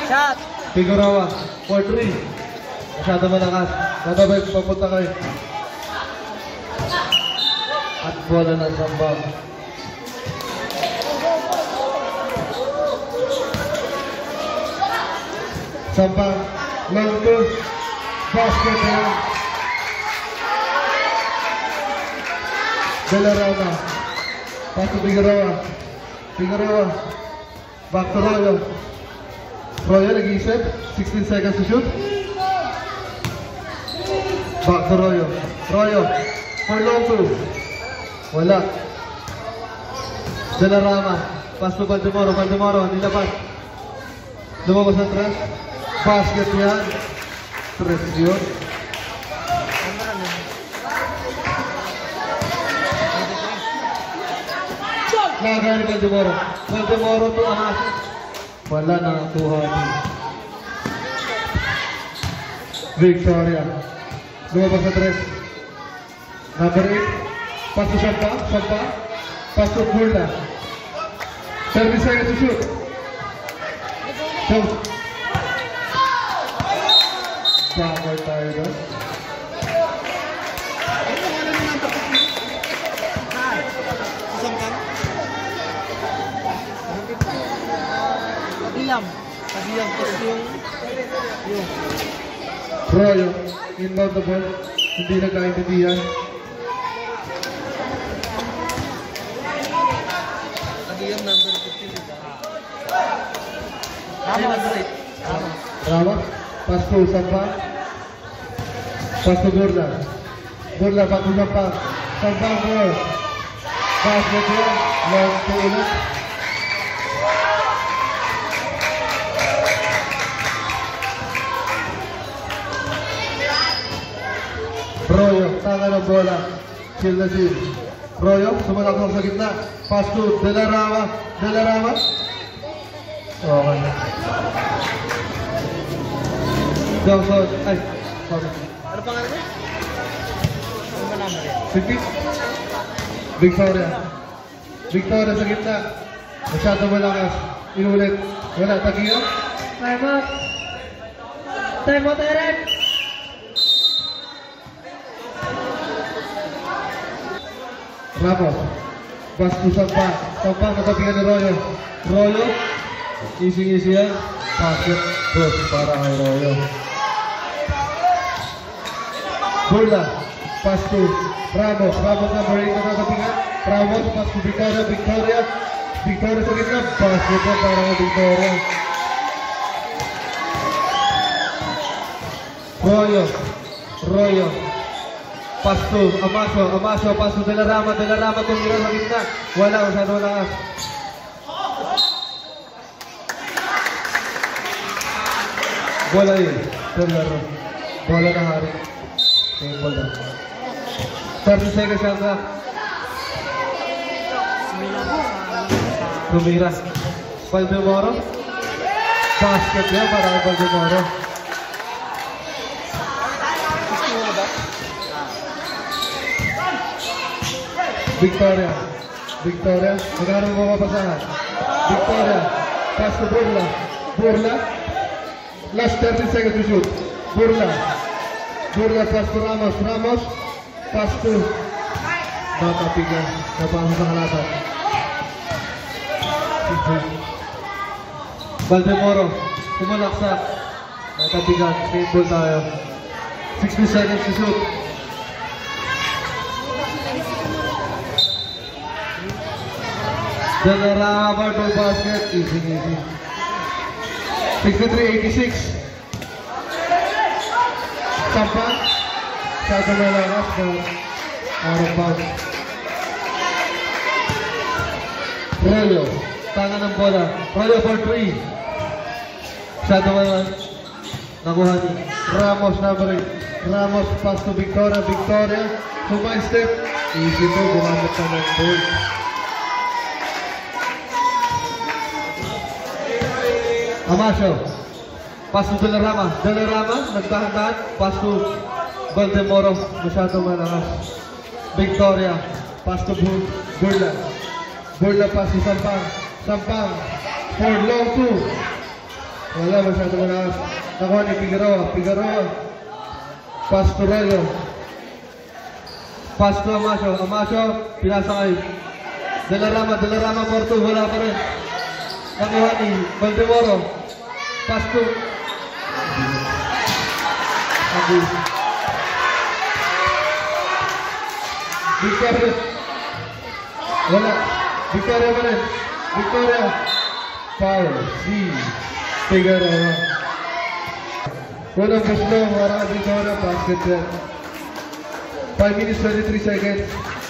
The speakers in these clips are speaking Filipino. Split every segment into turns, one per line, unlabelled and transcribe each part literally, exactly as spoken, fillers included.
Shot!
Figueroa, four three. Masyado malakas. Nadabay, papunta kayo. At bola ng Sambang. Sambang, long two. Basket yan. De La Rama. Pass to Figueroa. Figueroa. Back to Royo. Royo nag-iisip. sixteen seconds to shoot. Back to Royo. Royo. For long two. Wala. De La Rama. Pass to Valdemoro. Valdemoro. Nilapas. Lumabas ang tres. Basket yan. Tres yun. Nakakaya ni Valdemoro. Valdemoro to ahas. Wala na ang tuhani. Victoria. Lumabas sa tres. Number eight. Pass to Sampa. Sampa. Pass to Burla. thirty seconds to shoot. Shoot. Bummer tayo doon.
Pagiyam. Pagiyam. Tapos yung... Yung...
Royo. Inbound the ball. Hindi nagkaintindihan.
Pagiyam number fifteen. Rama number eight. Rama.
Rama. Pass to Sampa. Pass to Burla. Burla back to Sampa. Sampa more. Basket yan. Long to ulit. Royo, tanga ng bola. Chill na chill. Royo, sumalaksak sa gitna. Pass to De La Rama. De La Rama. Okay. Johnson. Ay, sorry.
Ano pangalan niya? Ano ba number yan?
City. Victoria. Victoria sa gitna. Masyado malakas. Inulit. Wala. Tagiyo. Time out. Time out, Eric. Ramos. Bas to Sampa. Sampa natabihan ni Royo. Royo. Easy-easy yan. Basket. Cross para kay Royo. Burla. Pass to Ramos. Ramos number eight natabihan. Ramos. Pass to Victoria. Victoria. Victoria sa gitna. Basket na para kay Victoria. Royo. Royo. Pass to Amaso, Amaso, pass to De La Rama, De La Rama tumira sa gitna. Wala, masyado lakas. Bola yun. Tularo. Bola na hari. Table na. thirty seconds yan ka. Tumira. Valdemoro. Basket yan para kay Valdemoro. Victoria. Victoria. Magkano mo mapapasahan? Victoria. Pass to Burla. Burla. Last thirty seconds to shoot. Burla. Burla pass to Ramos. Ramos. Pass to Matapigan. Napasok sa halatan. Valdemoro. Tumalaksak. Matapigan. Same ball tayo. sixty seconds to shoot. De La Rama to basket, easy easy. sixty-three eighty-six. Sampa. Sado malakas na out of bounds. Royo. Tanga ng bola. Royo for three. Sado malakas. Nakuha ni Ramos number eight. Ramos pass to Victoria. Victoria. Sumay step. Easy to. Gumamit na ng ball. Amaso. Pass to De La Rama. De La Rama. Nagtahan-tahan. Pass to Valdemoro. Masyado malakas. Victoria. Pass to Burla. Burla pass to Sampang. Sampang. For long two. Wala, masyado malakas. Nakuha ni Figueroa. Figueroa. Pass to Royo. Pass to Amasio. Amasio, pinasa kay Delarama. Delarama, Porto. Wala pa rin. Nakuha ni Valdemoro. Pass to Adi. Victoria. Wala. Victoria pa rin. Victoria. Foul. Si Figueroa. Unang puslo. Para Victoria. Basket yan. five minutes twenty-three seconds.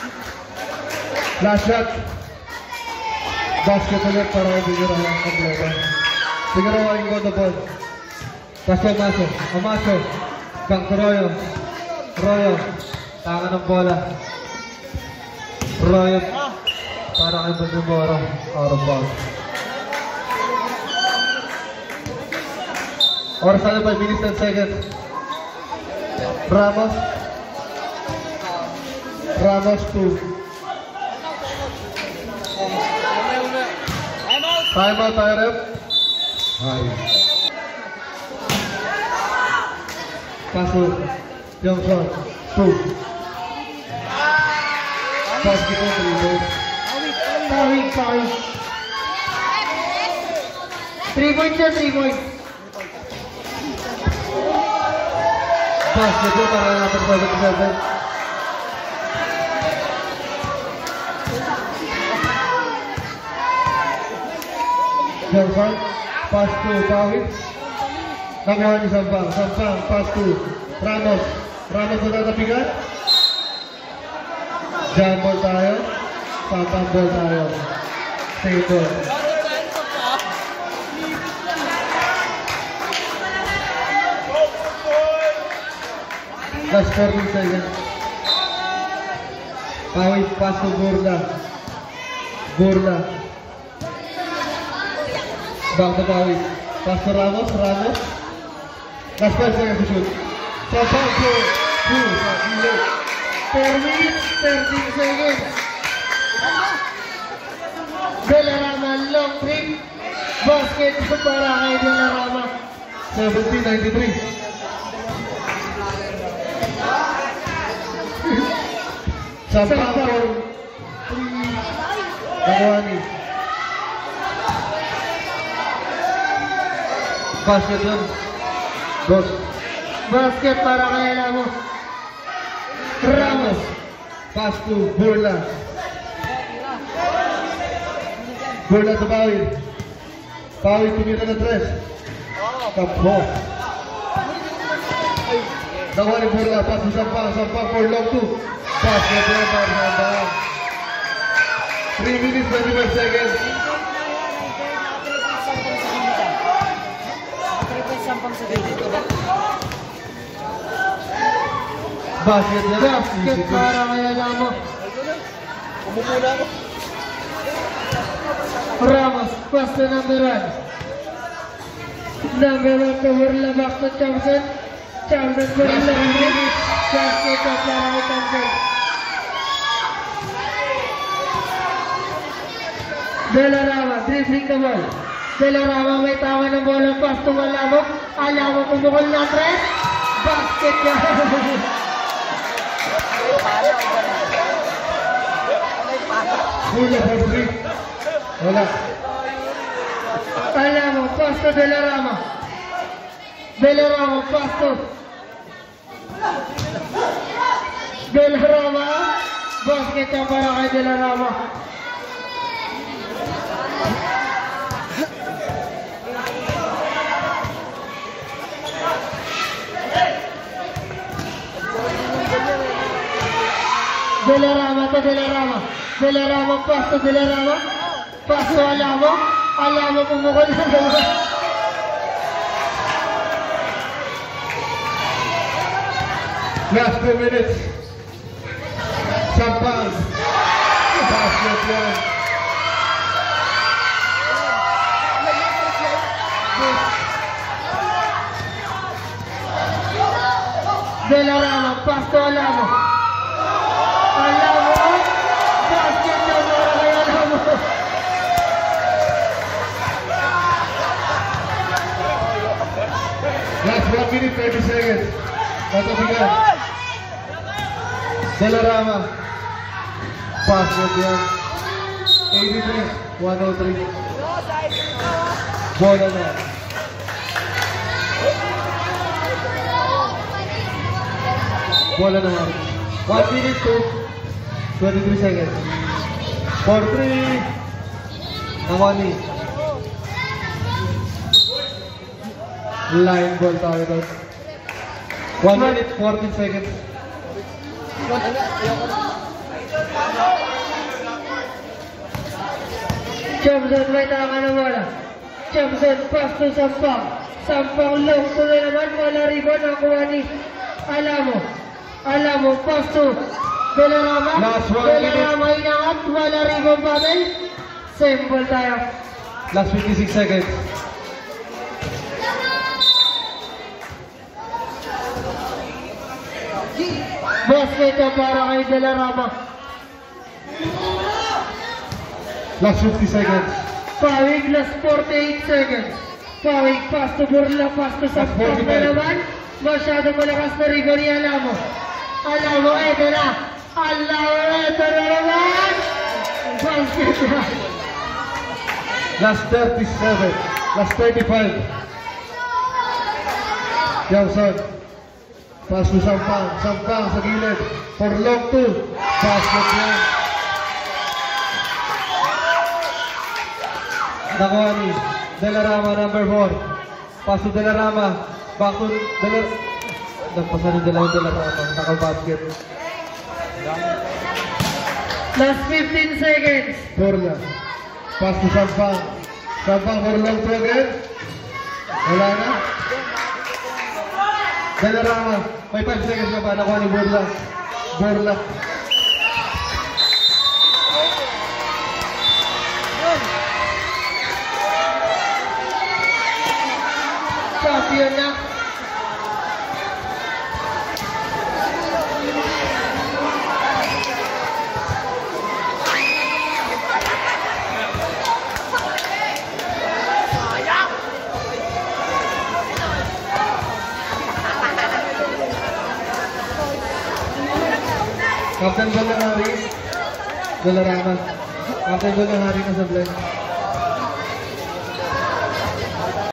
Last shot. Basket ulit para Figueroa. Kompleto. Figueroa yung got the ball. Paso Amaso. Amaso. Back to Royo. Royo. Tanga ng bola. Royo. Para kay Valdemoro. Out of bounds. Oras na five minutes ten seconds. Ramos. Ramos two. Time out tayo, rep. Ay. Paso. Johnson. Two. Basketball three points.
Pawig, pawig. Three points na, three points.
Basketball para natin seventy-seven. Johnson, pass to Pawid. Nakuha ni Sampang. Sampang, pass to Ramos. Ramos na tatapigan. Jam ball tayo. Sampang ball tayo. Save ball. Last fourteen seconds. Pawid, pass to Burla. Burla. Back to Pawid. Pass to Ramos. Ramos. Last five seconds to shoot. Sampang to two.
four minutes, thirteen seconds. Delarama, long three. Basket para kay Delarama.
seventeen ninety-three. Sampang for three. Nakuha ni. Basket yun. Dos.
Basket para kay Ramos.
Ramos. Pass to Burla. Burla to Pawid. Pawid tumira na tres. Tapos. Nakuha ni Burla. Pass to Sampang. Sampang for long two. Basket yun para Sampang. three minutes twenty-five seconds. Basket yun.
Basket para kay Ramos. Ramos, pass to number one. Number one to Burla, back to Thompson. Thompson for eleven minutes. Basket para kay Thompson. Delarama, dribbling the ball. Delarama may tawa ng bola, pass to Alamo. Alamo pumukol na tres. Basket yan.
Burla for three. Wala.
Alamo, pass to Delarama. Delarama, pass to Delarama. Basket yan para kay Delarama. Delarama to Delarama. Delarama, pass to Delarama. Pass to Alamo. Alamo pumukol na naman.
Last two minutes. Sampang. Basket yan.
Delarama, pass to Alamo. Alamo, basket na para kay Alamo.
Last one minute, thirty seconds. Matabigan. Delarama. Pass good yan. eighty-three, one oh three. Bola na. Bola na Mark. one minute to twenty-three seconds. four three. Namani. Line ball tayo doon. one minute, fourteen seconds.
Jamson may tama na bola. Jamson pass to Sampang. Sampang long to na naman. Wala rebound nakuha ni Alamo. Alamo pass to Delarama.
Last one
Delarama inangat. Wala rebound pa rin. Same ball tayo.
Last fifty-six seconds.
Basket na para kay Delarama.
Last fifty seconds.
Pawig last forty-eight seconds. Pawig pass to Burla, pass to Sampang na naman. Masyado malakas na rebound ni Alamo. Alamo, eto na. Alamo, eto na naman. Basket na.
Last thirty-seven. Last thirty-five. Jamson. Pass to Sampang. Sampang sa gilid. For long two. Basket yan. Nakuha ni Delarama number four. Pass to Delarama. Back to Delarama. Nagpasa ni Delarama Delarama. Naka-basket.
Last fifteen seconds.
Borla. Pass to Sampang. Sampang for long two again. Wala na. Delarama. May five seconds na pa. Nakuha ni Borla. Borla.
Champion na.
Captain Ball ng Hari. Delarama. Captain Ball ng Hari na sa blend.